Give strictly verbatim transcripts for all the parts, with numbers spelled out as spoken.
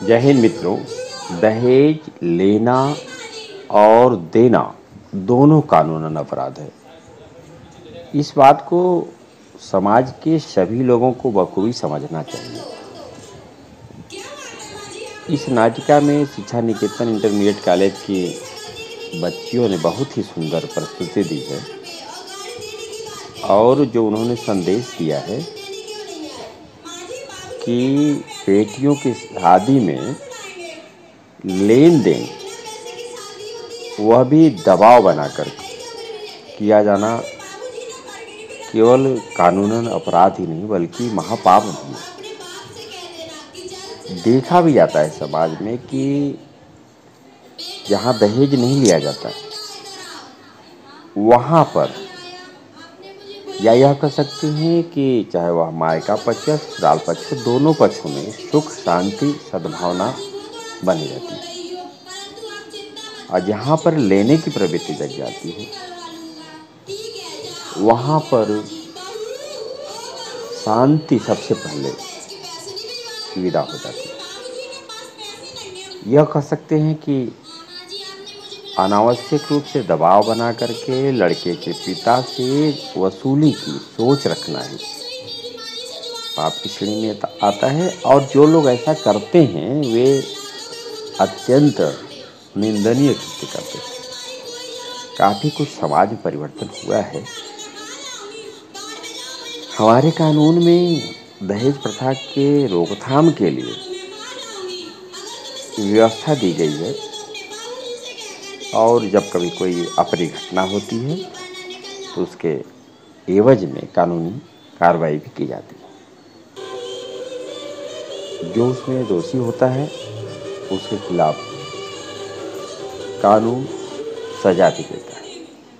जय हिंद मित्रों। दहेज लेना और देना दोनों कानूनन अपराध है। इस बात को समाज के सभी लोगों को बखूबी समझना चाहिए। इस नाटिका में शिक्षा निकेतन इंटरमीडिएट कॉलेज की बच्चियों ने बहुत ही सुंदर प्रस्तुति दी है और जो उन्होंने संदेश दिया है कि बेटियों की शादी में लेन देन वह भी दबाव बनाकर किया जाना केवल कानूनन अपराध ही नहीं बल्कि महापाप भी है। देखा भी जाता है समाज में कि जहाँ दहेज नहीं लिया जाता वहाँ पर या यह कह सकते हैं कि चाहे वह मायका पक्ष या ससुराल पक्ष दोनों पक्षों में सुख शांति सद्भावना बनी रहती है और जहाँ पर लेने की प्रवृत्ति जग जाती है वहाँ पर शांति सबसे पहले विदा हो जाती है। यह कह सकते हैं कि अनावश्यक रूप से दबाव बना करके लड़के के पिता से वसूली की सोच रखना है पाप की श्रेणी में आता है और जो लोग ऐसा करते हैं वे अत्यंत निंदनीय कृत्य करते हैं। काफी कुछ समाज में परिवर्तन हुआ है। हमारे कानून में दहेज प्रथा के रोकथाम के लिए व्यवस्था दी गई है और जब कभी कोई अप्रिय घटना होती है तो उसके एवज में कानूनी कार्रवाई भी की जाती है। जो उसमें दोषी होता है उसके खिलाफ कानून सजा भी देता है।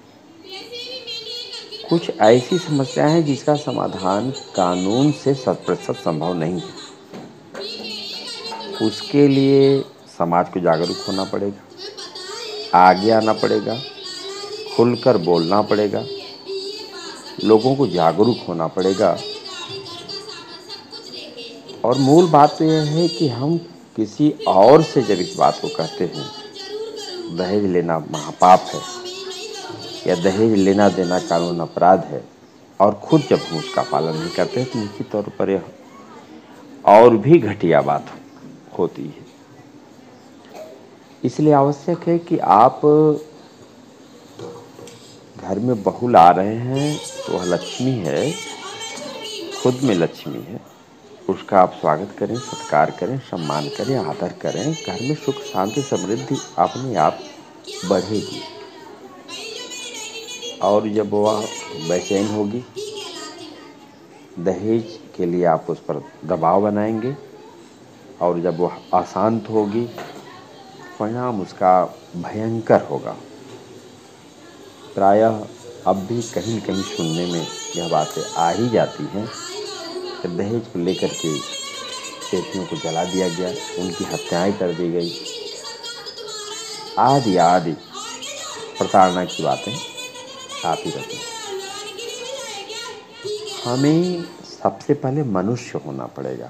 कुछ ऐसी समस्याएं हैं जिसका समाधान कानून से शत प्रतिशत संभव नहीं है। उसके लिए समाज को जागरूक होना पड़ेगा, आगे आना पड़ेगा, खुलकर बोलना पड़ेगा, लोगों को जागरूक होना पड़ेगा। और मूल बात तो यह है कि हम किसी और से जब इस बात को कहते हैं दहेज लेना महापाप है या दहेज लेना देना कानून अपराध है और खुद जब हम उसका पालन नहीं करते तो निश्चित तौर पर यह और भी घटिया बात होती है। इसलिए आवश्यक है कि आप घर में बहू ला रहे हैं तो वह लक्ष्मी है, खुद में लक्ष्मी है, उसका आप स्वागत करें, सत्कार करें, सम्मान करें, आदर करें। घर में सुख शांति समृद्धि अपने आप बढ़ेगी और जब वह बेचैन होगी दहेज के लिए आप उस पर दबाव बनाएंगे और जब वह अशांत होगी परिणाम उसका भयंकर होगा। प्रायः अब भी कहीं कहीं सुनने में यह बातें आ ही जाती हैं कि दहेज को लेकर के बेटियों को जला दिया गया, उनकी हत्याएं कर दी गई, आदि आदि प्रताड़ना की बातें आती रहती हैं। हमें सबसे पहले मनुष्य होना पड़ेगा।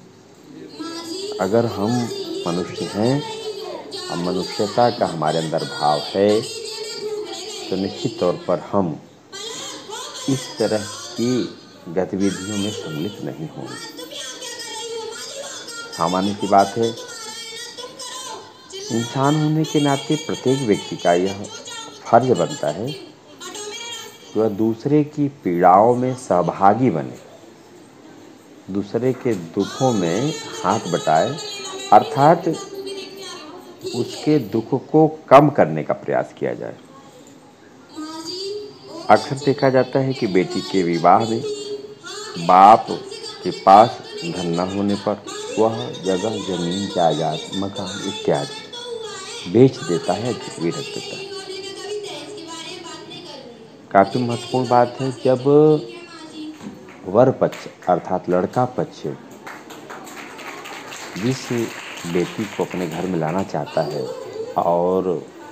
अगर हम मनुष्य हैं, हम मनुष्यता का हमारे अंदर भाव है तो निश्चित तौर पर हम इस तरह की गतिविधियों में सम्मिलित नहीं होंगे। सामान्य सी बात है, इंसान होने के नाते प्रत्येक व्यक्ति का यह फर्ज बनता है कि वह दूसरे की पीड़ाओं में सहभागी बने, दूसरे के दुखों में हाथ बटाए, अर्थात उसके दुख को कम करने का प्रयास किया जाए। अक्सर देखा जाता है कि बेटी के विवाह में बाप के पास धन न होने पर वह जगह जमीन जायदाद मकान इत्यादि बेच देता है, गिरवी रख देता है। काफी महत्वपूर्ण बात है जब वर पक्ष अर्थात लड़का पक्ष जिस बेटी को अपने घर में लाना चाहता है और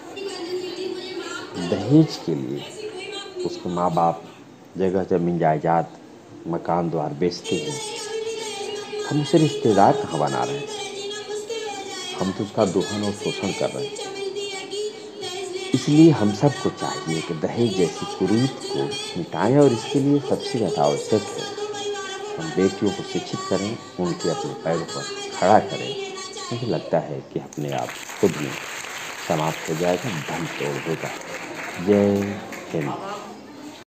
दहेज के लिए उसके माँ बाप जगह जमीन जायदाद मकान द्वार बेचते हैं, हम उसे रिश्तेदार कहाँ बना रहे हैं। हम तो उसका दोहन और शोषण कर रहे हैं। इसलिए हम सबको चाहिए कि दहेज जैसी कुरीत को मिटाएं और इसके लिए सबसे ज़्यादा आवश्यक है हम बेटियों को शिक्षित करें, उनके अपने पैरों पर खड़ा करें। मुझे लगता है कि अपने आप खुद में समाप्त हो जाएगा, धन तोड़ देगा। जय हिंद।